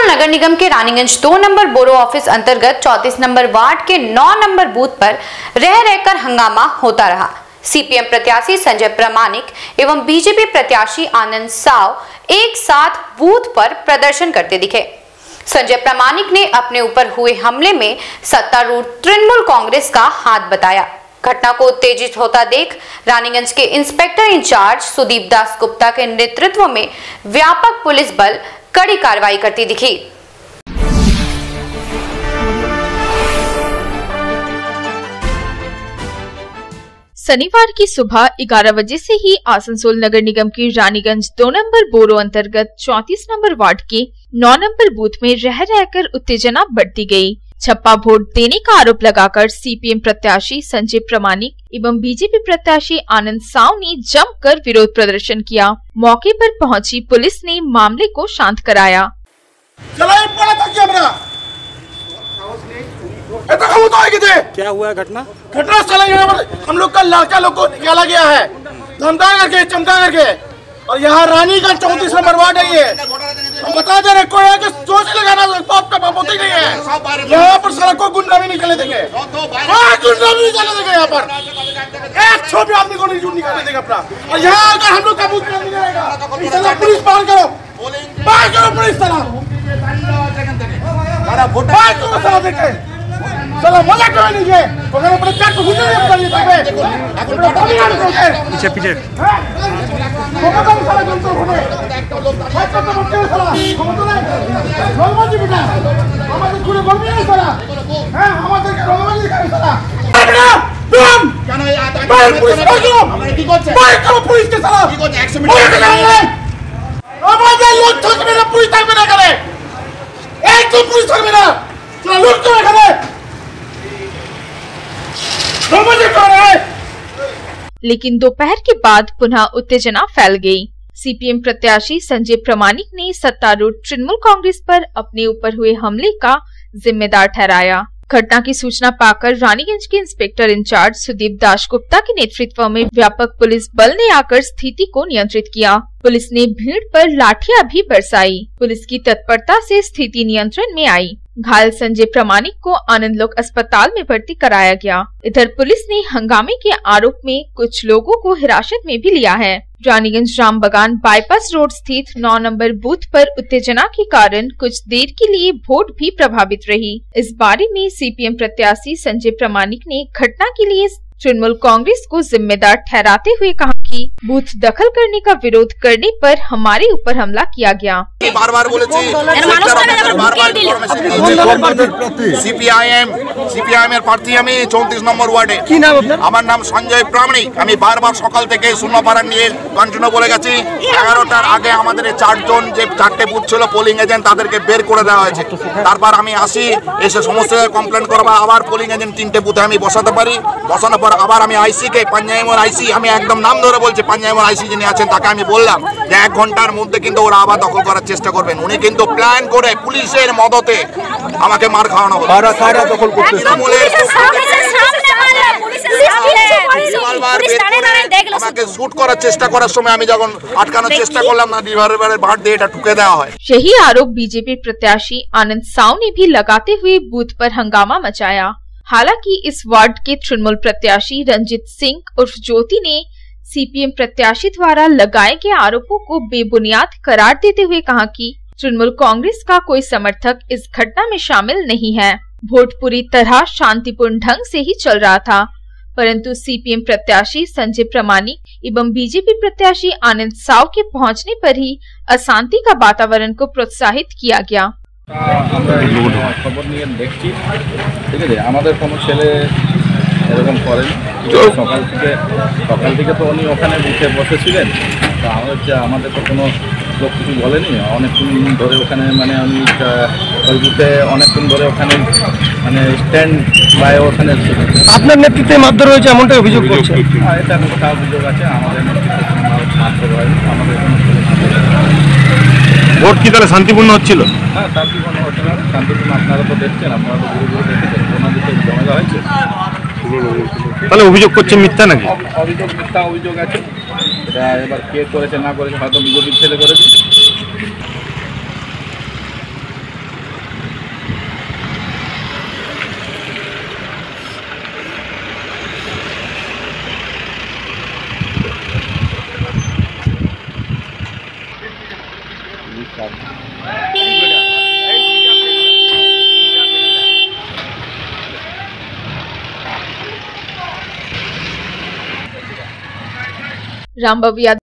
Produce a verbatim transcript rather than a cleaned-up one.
आसनसोल नगर निगम के रानीगंज दो नंबर बोरो ऑफिस अंतर्गत चौंतीस नंबर वार्ड के नौ नंबर बूथ पर रह रहकर हंगामा होता रहा। सीपीएम प्रत्याशी संजय प्रामाणिक एवं बीजेपी प्रत्याशी आनंद साव एक साथ बूथ पर प्रदर्शन करते दिखे। संजय प्रामाणिक ने अपने ऊपर हुए हमले में सत्तारूढ़ तृणमूल कांग्रेस का हाथ बताया। घटना को उत्तेजित होता देख रानीगंज के इंस्पेक्टर इंचार्ज सुदीप दास गुप्ता के नेतृत्व में व्यापक पुलिस बल कड़ी कार्रवाई करती दिखी। शनिवार की सुबह ग्यारह बजे से ही आसनसोल नगर निगम की रानीगंज दो नंबर बोरो अंतर्गत चौंतीस नंबर वार्ड के नौ नंबर बूथ में रह रहकर उत्तेजना बढ़ती गई। छप्पा वोट देने का आरोप लगाकर सीपीएम प्रत्याशी संजय प्रामाणिक एवं बीजेपी प्रत्याशी आनंद साव ने जमकर विरोध प्रदर्शन किया। मौके पर पहुंची पुलिस ने मामले को शांत कराया। क्या हुआ घटना? घटना चला यहाँ पर हम लोग का लड़का लोग को निकाला गया है धमका करके चमका करके, और यहाँ रानीगंज चौंतीस नंबर वार्ड है। ये हम बता दे रहे कोई है कि सोच लगाना पाप का पाप नहीं है। यहाँ पर सड़क को गुंडा भी नहीं चले देंगे, गुंडा भी नहीं चले देंगे। यहाँ पर एक छोटे आदमी को नहीं निकालने देगा अपना। और यहाँ अगर हम लोग का बूथ नहीं रहेगा, पुलिस पार करो, पार करो पुलिस थाना, चलो मजा क्यों नहीं है? अगर अपने चाट को गुजर नहीं बताइए तबे पीछे पीछे वो तो सारा जनता होने बात करते बच्चे सारा हम तो नहीं रोलबाजी बेटा हमारे पूरे बोल नहीं सारा हैं हमारे के रोलबाजी कर सारा बेटा तुम क्या ना आता है पुलिस को हमारे की कोच है बाइक करो पुलिस के सारा की कोच एक्शन में आवाज लोग ठोक मेरा पुलिस तक में ना करे एक तो पुलिस तक में ना चलो लूट के करे लेकिन दोपहर के बाद पुनः उत्तेजना फैल गई। सीपीएम प्रत्याशी संजय प्रामाणिक ने सत्तारूढ़ तृणमूल कांग्रेस पर अपने ऊपर हुए हमले का जिम्मेदार ठहराया। घटना की सूचना पाकर रानीगंज के इंस्पेक्टर इंचार्ज सुदीप दास गुप्ता के नेतृत्व में व्यापक पुलिस बल ने आकर स्थिति को नियंत्रित किया। पुलिस ने भीड़ पर लाठियां भी बरसाई। पुलिस की तत्परता से स्थिति नियंत्रण में आई। घायल संजय प्रामाणिक को आनंद लोक अस्पताल में भर्ती कराया गया। इधर पुलिस ने हंगामे के आरोप में कुछ लोगों को हिरासत में भी लिया है। रानीगंज राम बगान बाईपास रोड स्थित नौ नंबर बूथ पर उत्तेजना के कारण कुछ देर के लिए वोट भी प्रभावित रही। इस बारे में सीपीएम प्रत्याशी संजय प्रामाणिक ने घटना के लिए तृणमूल कांग्रेस को जिम्मेदार ठहराते हुए कहा कि बूथ दखल करने का विरोध करने पर हमारे ऊपर हमला किया गया। बार बार सीपीआईएम सीपीआईएम এর প্রার্থী আমি চৌত্রিশ নম্বর ওয়ার্ডে। কি নাম আপনার? আমার নাম সঞ্জয় প্রামাণিক। আমি বারবার সকাল থেকে শূন্যপাড়া নিয়ে কন্টিনিউ বলে গেছি। এগারোটার আগে আমাদের চারজন যে চারটে বুথ ছিল পোলিং এজেন্ট তাদেরকে বের করে দেওয়া হয়েছে। তারপর আমি আসি এসে সমস্ত কমপ্লেন করব, আবার পোলিং এজেন্ট তিনটে বুথে আমি বসাতে পারি। বসানোর পর আবার আমি আইসি কে পাঞ্জাইমোর আইসি আমি একদম নাম ধরে বলছি, পাঞ্জাইমোর আইসি যিনি আছেন তাকে আমি বললাম যে এক ঘন্টার মধ্যে কিন্তু ওরা আবার দখল করার চেষ্টা করবেন। উনি কিন্তু প্ল্যান করে পুলিশের মদতে আমাকে মার খাওয়ানো হলো। কারা কারা দখল করতেছে? আমাকে শুট করার চেষ্টা করার সময় আমি যখন আটকানোর চেষ্টা করলাম না রিভলভারের বাট দিয়ে এটা ঠুকে দেওয়া হয়। यही आरोप बीजेपी प्रत्याशी आनंद साव ने भी लगाते हुए बूथ पर हंगामा मचाया। हालांकि इस वार्ड के तृणमूल प्रत्याशी रंजित सिंह उर्फ ज्योति ने सीपीएम प्रत्याशी द्वारा लगाए गए आरोपों को बेबुनियाद करार देते हुए कहा कि तृणमूल कांग्रेस का कोई समर्थक इस घटना में शामिल नहीं है। वोट पूरी तरह शांतिपूर्ण ढंग से ही चल रहा था, परंतु सीपीएम प्रत्याशी संजय प्रामाणिक एवं बीजेपी प्रत्याशी आनंद साव के पहुंचने पर ही अशांति का वातावरण को प्रोत्साहित किया गया। खबर নিয়ে দেখছি, ঠিক আছে, আমাদের কোনো ছেলে এরকম করেন। সকাল থেকে সকাল থেকে তো উনি ওখানে বুথে বসেছিলেন, তো আমাদের যে আমাদের তো কোনো লোক কিছু বলেনি। অনেকক্ষণ ধরে ওখানে মানে আমি ওই বুথে অনেকক্ষণ ধরে ওখানে মানে স্ট্যান্ড বাই ওখানে আপনার নেতৃত্বে মারধর হয়েছে এমনটা অভিযোগ করছে। এটা একটা অভিযোগ আছে, আমাদের নেতৃত্বে মারধর হয়নি, আমাদের ভোট কি তাহলে শান্তিপূর্ণ হচ্ছিল? হ্যাঁ শান্তিপূর্ণ হচ্ছিল, শান্তিপূর্ণ। আপনারা তো দেখছেন, আপনারা তো গুরু গুরু দেখেছেন, কোনো দিকে ঝামেলা হয়েছে। তাহলে অভিযোগ করছে মিথ্যা নাকি? অভিযোগ মিথ্যা অভিযোগ আছে, এটা এবার কে করেছে না করেছে হয়তো বিজেপির ছেলে করেছে। रामबविया